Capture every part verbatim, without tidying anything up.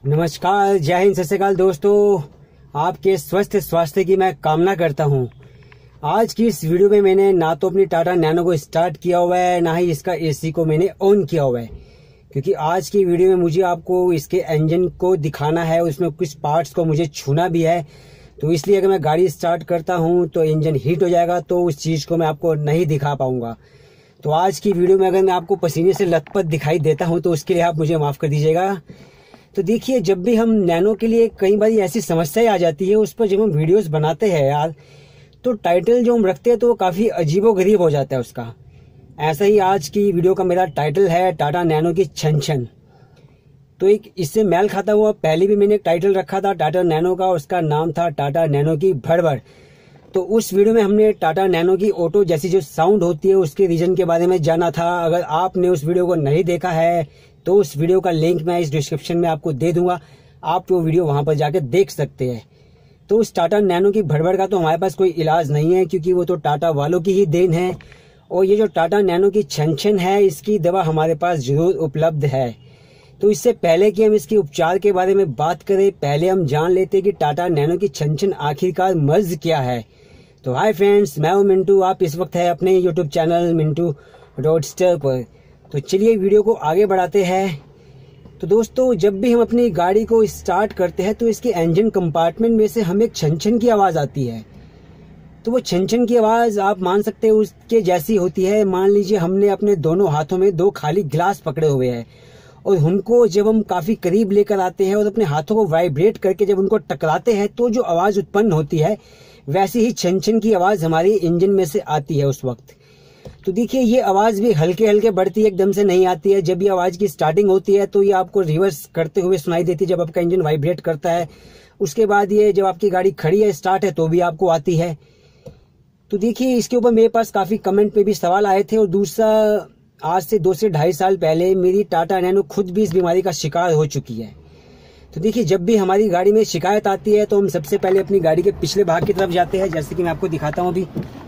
नमस्कार, जय हिंद, सत श्री अकाल दोस्तों। आपके स्वस्थ स्वास्थ्य की मैं कामना करता हूं। आज की इस वीडियो में मैंने ना तो अपनी टाटा नैनो को स्टार्ट किया हुआ है, ना ही इसका एसी को मैंने ऑन किया हुआ है, क्योंकि आज की वीडियो में मुझे आपको इसके इंजन को दिखाना है, उसमें कुछ पार्ट्स को मुझे छूना भी है। तो इसलिए अगर मैं गाड़ी स्टार्ट करता हूं तो इंजन हीट हो जाएगा, तो उस चीज़ को मैं आपको नहीं दिखा पाऊंगा। तो आज की वीडियो में अगर मैं आपको पसीने से लथपथ दिखाई देता हूं तो उसके लिए आप मुझे माफ़ कर दीजिएगा। तो देखिए, जब भी हम नैनो के लिए कई बार ऐसी समस्याएं आ जाती है, उस पर जब हम वीडियोस बनाते हैं यार, तो टाइटल जो हम रखते हैं तो वो काफ़ी अजीबोगरीब हो जाता है उसका। ऐसा ही आज की वीडियो का मेरा टाइटल है टाटा नैनो की छन छन। तो एक इससे मेल खाता हुआ पहले भी मैंने एक टाइटल रखा था टाटा नैनो का, उसका नाम था टाटा नैनो की भड़बड़। तो उस वीडियो में हमने टाटा नैनो की ऑटो जैसी जो साउंड होती है उसके रीजन के बारे में जाना था। अगर आपने उस वीडियो को नहीं देखा है तो उस वीडियो का लिंक मैं इस डिस्क्रिप्शन में आपको दे दूंगा, आप वो वीडियो वहां पर जाकर देख सकते हैं। तो उस टाटा नैनो की भड़बड़ का तो हमारे पास कोई इलाज नहीं है, क्योंकि वो तो टाटा वालों की ही देन है। और ये जो टाटा नैनो की छन छन है, इसकी दवा हमारे पास जरूर उपलब्ध है। तो इससे पहले कि हम इसके उपचार के बारे में बात करें, पहले हम जान लेते हैं कि टाटा नैनो की छन छन आखिरकार मर्ज क्या है। तो हाय फ्रेंड्स, मैं हूं मिंटू। आप इस वक्त है अपने यूट्यूब चैनल मिंटू रोडस्टर पर। तो चलिए वीडियो को आगे बढ़ाते हैं। तो दोस्तों, जब भी हम अपनी गाड़ी को स्टार्ट करते हैं तो इसके इंजन कंपार्टमेंट में से हमें एक छन छन की आवाज़ आती है। तो वो छन छन की आवाज़ आप मान सकते हैं उसके जैसी होती है। मान लीजिए हमने अपने दोनों हाथों में दो खाली गिलास पकड़े हुए हैं और उनको जब हम काफ़ी करीब लेकर आते हैं और अपने हाथों को वाइब्रेट करके जब उनको टकराते हैं तो जो आवाज़ उत्पन्न होती है, वैसी ही छन छन की आवाज़ हमारी इंजन में से आती है उस वक्त। तो देखिए, ये आवाज़ भी हल्के हल्के बढ़ती है, एकदम से नहीं आती है। जब ये आवाज़ की स्टार्टिंग होती है तो ये आपको रिवर्स करते हुए सुनाई देती है जब आपका इंजन वाइब्रेट करता है। उसके बाद ये जब आपकी गाड़ी खड़ी है, स्टार्ट है, तो भी आपको आती है। तो देखिए, इसके ऊपर मेरे पास काफ़ी कमेंट पे भी सवाल आए थे। और दूसरा, आज से दो से ढाई साल पहले मेरी टाटा नैनो खुद भी इस बीमारी का शिकार हो चुकी है। तो देखिए, जब भी हमारी गाड़ी में शिकायत आती है तो हम सबसे पहले अपनी गाड़ी के पिछले भाग की तरफ जाते हैं, जैसे कि मैं आपको दिखाता हूँ। अभी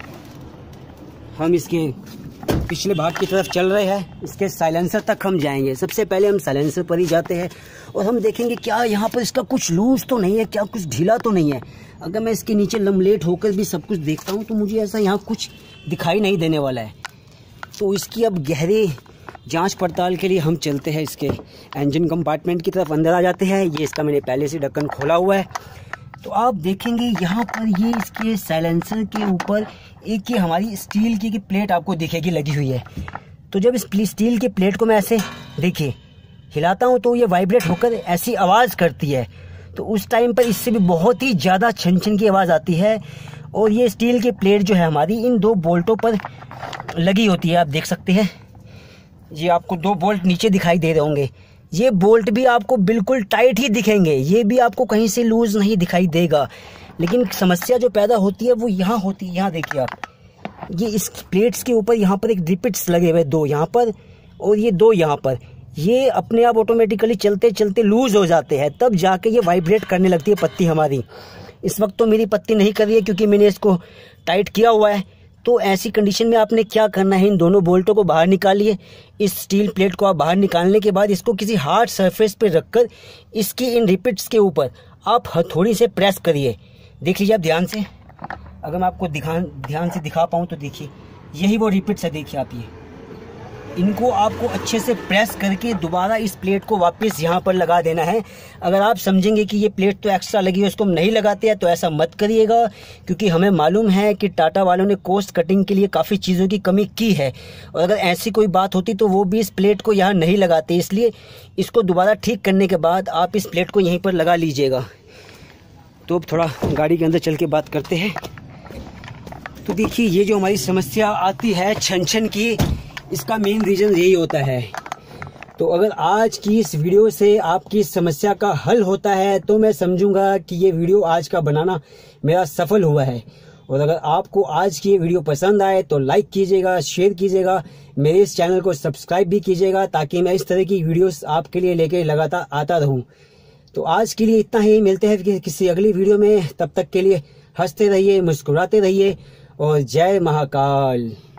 हम इसके पिछले भाग की तरफ चल रहे हैं, इसके साइलेंसर तक हम जाएंगे। सबसे पहले हम साइलेंसर पर ही जाते हैं और हम देखेंगे क्या यहाँ पर इसका कुछ लूज तो नहीं है, क्या कुछ ढीला तो नहीं है। अगर मैं इसके नीचे लमलेट होकर भी सब कुछ देखता हूँ तो मुझे ऐसा यहाँ कुछ दिखाई नहीं देने वाला है। तो इसकी अब गहरी जांच पड़ताल के लिए हम चलते हैं इसके इंजन कंपार्टमेंट की तरफ, अंदर आ जाते हैं। ये इसका मैंने पहले से ढक्कन खोला हुआ है। तो आप देखेंगे यहाँ पर ये इसके साइलेंसर के ऊपर एक ये हमारी स्टील की प्लेट आपको दिखेगी लगी हुई है। तो जब इस स्टील की प्लेट को मैं ऐसे देखिए हिलाता हूँ तो ये वाइब्रेट होकर ऐसी आवाज़ करती है। तो उस टाइम पर इससे भी बहुत ही ज़्यादा छन छन की आवाज़ आती है। और ये स्टील की प्लेट जो है हमारी इन दो बोल्टों पर लगी होती है। आप देख सकते हैं, ये आपको दो बोल्ट नीचे दिखाई दे रहे होंगे। ये बोल्ट भी आपको बिल्कुल टाइट ही दिखेंगे, ये भी आपको कहीं से लूज नहीं दिखाई देगा। लेकिन समस्या जो पैदा होती है वो यहाँ होती है। यहाँ देखिए आप, ये इस प्लेट्स के ऊपर यहाँ पर एक रिपिट्स लगे हुए, दो यहाँ पर और ये दो यहाँ पर। ये अपने आप ऑटोमेटिकली चलते चलते लूज हो जाते हैं, तब जाके ये वाइब्रेट करने लगती है पत्ती हमारी। इस वक्त तो मेरी पत्ती नहीं कर रही है क्योंकि मैंने इसको टाइट किया हुआ है। तो ऐसी कंडीशन में आपने क्या करना है, इन दोनों बोल्टों को बाहर निकालिए। इस स्टील प्लेट को आप बाहर निकालने के बाद इसको किसी हार्ड सरफेस पे रखकर इसकी इन रिपिट्स के ऊपर आप हथौड़ी से प्रेस करिए। देख लीजिए आप ध्यान से, अगर मैं आपको दिखा ध्यान से दिखा पाऊँ तो देखिए, यही वो रिपिट्स है। देखिए आप, ये इनको आपको अच्छे से प्रेस करके दोबारा इस प्लेट को वापस यहाँ पर लगा देना है। अगर आप समझेंगे कि ये प्लेट तो एक्स्ट्रा लगी है, उसको हम नहीं लगाते हैं, तो ऐसा मत करिएगा, क्योंकि हमें मालूम है कि टाटा वालों ने कॉस्ट कटिंग के लिए काफ़ी चीज़ों की कमी की है। और अगर ऐसी कोई बात होती तो वो भी इस प्लेट को यहाँ नहीं लगाते। इसलिए इसको दोबारा ठीक करने के बाद आप इस प्लेट को यहीं पर लगा लीजिएगा। तो अब थोड़ा गाड़ी के अंदर चल के बात करते हैं। तो देखिए, ये जो हमारी समस्या आती है छन छन की, इसका मेन रीज़न यही होता है। तो अगर आज की इस वीडियो से आपकी समस्या का हल होता है तो मैं समझूंगा कि ये वीडियो आज का बनाना मेरा सफल हुआ है। और अगर आपको आज की ये वीडियो पसंद आए तो लाइक कीजिएगा, शेयर कीजिएगा, मेरे इस चैनल को सब्सक्राइब भी कीजिएगा, ताकि मैं इस तरह की वीडियोस आपके लिए लेके लगातार आता रहूं। तो आज के लिए इतना ही, मिलते हैं किसी अगली वीडियो में। तब तक के लिए हंसते रहिए, मुस्कुराते रहिए और जय महाकाल।